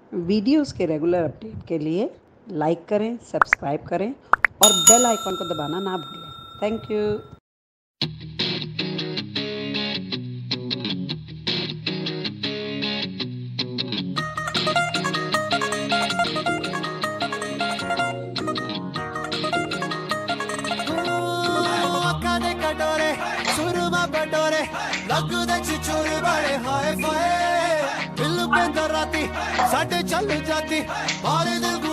Videos के regular update के लिए लाइक करें, सब्सक्राइब करें और बेल आइकॉन को दबाना ना भूलें। Thank you. सुरमा बटोरे लगदे छिछोरे बड़े हाय फाय दिल पे राती साडे चल जाती बारे दिल